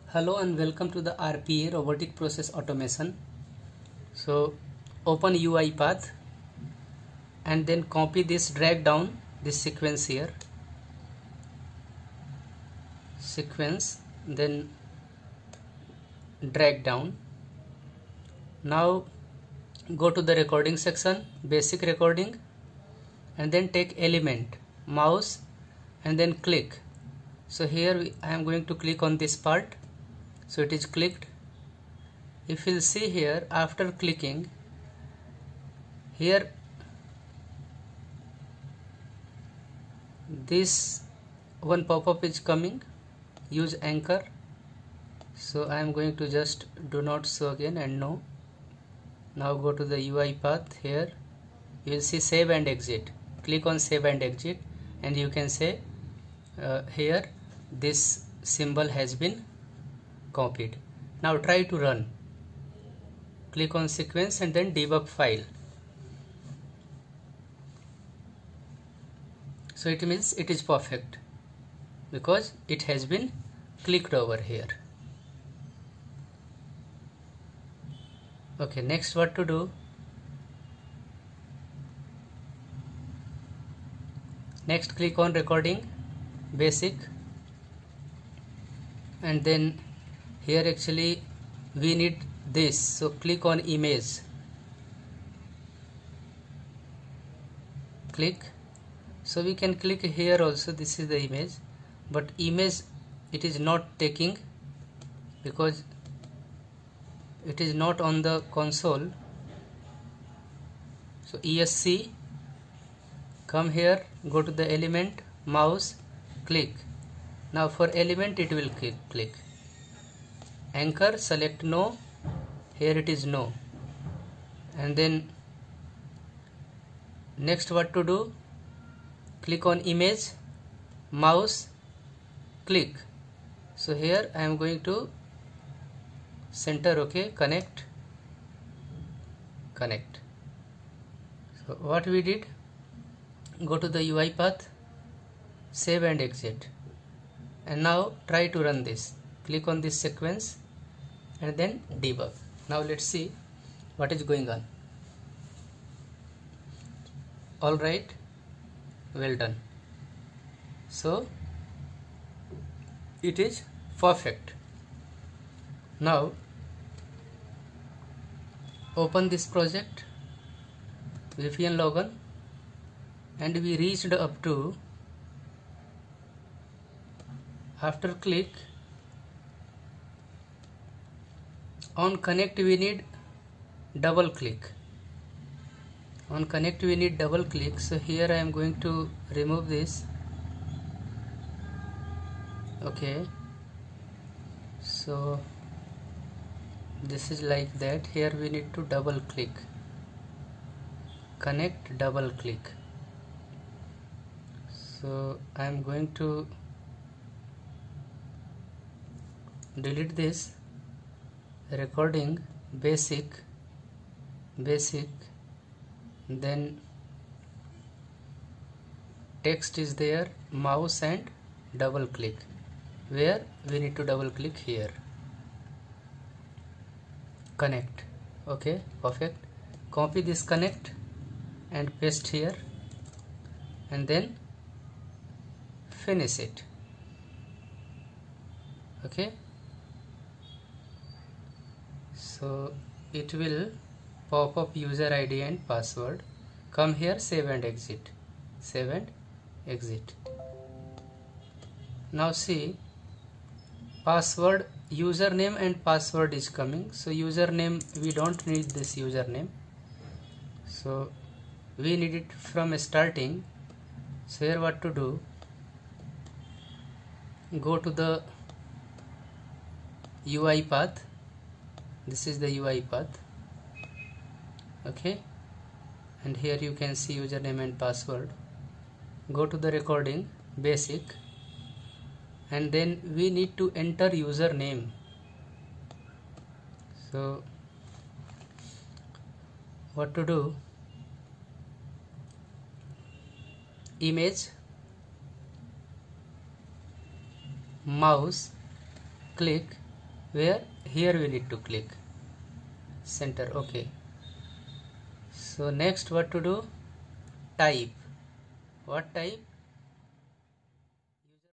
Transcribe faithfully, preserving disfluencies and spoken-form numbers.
Hello and welcome to the R P A, Robotic Process Automation. So open UiPath and then copy this, drag down this sequence here, sequence, then drag down. Now go to the recording section, basic recording, and then take element, mouse, and then click. So here we, I am going to click on this part. So it is clicked. If you'll see here, after clicking, here this one pop-up is coming, use anchor. So I am going to just do not show again and no. Now go to the UiPath. Here you will see save and exit. Click on save and exit and you can say uh, here this symbol has been copied. Now try to run. Click on sequence and then debug file. So it means it is perfect because it has been clicked over here. Okay, next what to do? Next click on recording, basic, and then here actually we need this, so click on image, click. So we can click here also, this is the image, but image it is not taking because it is not on the console. So E S C, come here, go to the element, mouse, click. Now for element it will click, click. Anchor, select no, here it is no. And then next what to do? Click on image, mouse, click. So here I am going to center, okay, connect, connect. So what we did, go to the UiPath, save and exit, and now try to run this. Click on this sequence and then debug. Now let's see what is going on. Alright, well done. So it is perfect. Now open this project, V P N login, and we reached up to, after click on connect we need double click. On connect we need double click. So here I am going to remove this. Okay, so this is like that. Here we need to double click, connect, double click. So I am going to delete this, recording, basic, basic, then text is there, mouse and double click, where we need to double click here, connect. Okay, perfect. Copy this connect and paste here and then finish it. Okay, so it will pop up user I D and password. Come here, save and exit, save and exit. Now see, password, username and password is coming. So username, we don't need this username, so we need it from starting. So here what to do, go to the UiPath. This is the UiPath. Okay, and here you can see username and password. Go to the recording, basic, and then we need to enter username. So what to do, image, mouse, click, where here we need to click center. Okay, so next what to do? Type. What type?